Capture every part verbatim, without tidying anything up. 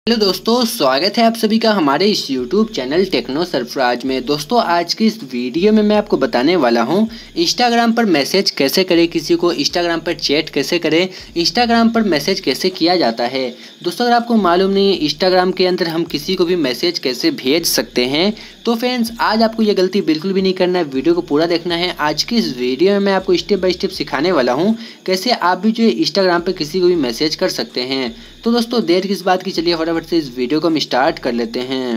Hello दोस्तों, स्वागत है आप सभी का हमारे इस यूट्यूब चैनल टेक्नो सरफराज में। दोस्तों आज की इस वीडियो में मैं आपको बताने वाला हूं इंस्टाग्राम पर मैसेज कैसे करें, किसी को इंस्टाग्राम पर चैट कैसे करें, इंस्टाग्राम पर मैसेज कैसे किया जाता है। दोस्तों अगर आपको मालूम नहीं है इंस्टाग्राम के अंदर हम किसी को भी मैसेज कैसे भेज सकते हैं, तो फ्रेंड्स आज आपको ये गलती बिल्कुल भी नहीं करना है, वीडियो को पूरा देखना है। आज की इस वीडियो में मैं आपको स्टेप बाय स्टेप सिखाने वाला हूँ कैसे आप भी जो है इंस्टाग्राम पर किसी को भी मैसेज कर सकते हैं। तो दोस्तों देर किस बात की, चलिए फटाफट से इस वीडियो को हम स्टार्ट कर लेते हैं।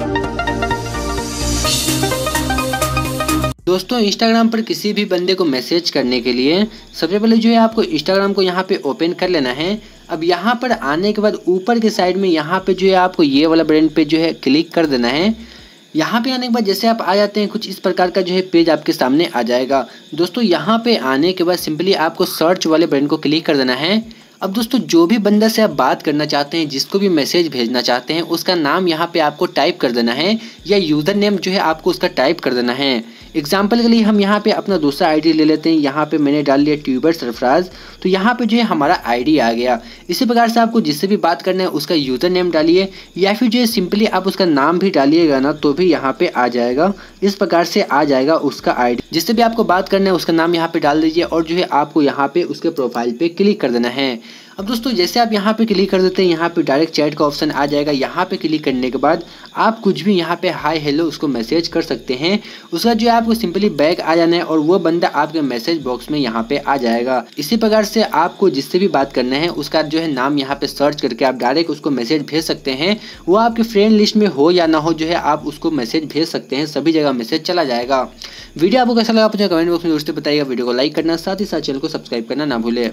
दोस्तों इंस्टाग्राम पर किसी भी बंदे को मैसेज करने के लिए सबसे पहले जो है आपको इंस्टाग्राम को यहाँ पे ओपन कर लेना है। अब यहाँ पर आने के बाद ऊपर के साइड में यहाँ पे जो है आपको ये वाला बटन पे जो है क्लिक कर देना है। यहाँ पे आने के बाद जैसे आप आ जाते हैं कुछ इस प्रकार का जो है पेज आपके सामने आ जाएगा। दोस्तों यहाँ पे आने के बाद सिंपली आपको सर्च वाले बटन को क्लिक कर देना है। अब दोस्तों जो भी बंदा से आप बात करना चाहते हैं, जिसको भी मैसेज भेजना चाहते हैं, उसका नाम यहाँ पे आपको टाइप कर देना है या यूज़र नेम जो है आपको उसका टाइप कर देना है। एग्जाम्पल के लिए हम यहाँ पे अपना दूसरा आईडी ले लेते हैं। यहाँ पे मैंने डाल लिया ट्यूबर सरफराज, तो यहाँ पे जो है हमारा आईडी आ गया। इसी प्रकार से आपको जिससे भी बात करना है उसका यूज़र नेम डालिए या फिर जो है सिंपली आप उसका नाम भी डालिएगा ना तो भी यहाँ पे आ जाएगा। इस प्रकार से आ जाएगा उसका आईडी। जिससे भी आपको बात करना है उसका नाम यहाँ पे डाल दीजिए और जो है आपको यहाँ पे उसके प्रोफाइल पे क्लिक कर देना है। अब दोस्तों जैसे आप यहाँ पे क्लिक कर देते हैं यहाँ पे डायरेक्ट चैट का ऑप्शन आ जाएगा। यहाँ पे क्लिक करने के बाद आप कुछ भी यहाँ पे हाय हेलो उसको मैसेज कर सकते हैं। उसका जो है आपको सिंपली बैक आ जाना है और वो बंदा आपके मैसेज बॉक्स में यहाँ पे आ जाएगा। इसी प्रकार से आपको जिससे भी बात करना है उसका जो है नाम यहाँ पे सर्च करके आप डायरेक्ट उसको मैसेज भेज सकते हैं। वो आपके फ्रेंड लिस्ट में हो या ना हो जो है आप उसको मैसेज भेज सकते हैं, सभी जगह मैसेज चला जाएगा। वीडियो आपको कैसा लगा मुझे कमेंट बॉक्स में जरूर से बताइएगा। वीडियो को लाइक करना, साथ ही साथ चैनल को सब्सक्राइब करना ना भूले।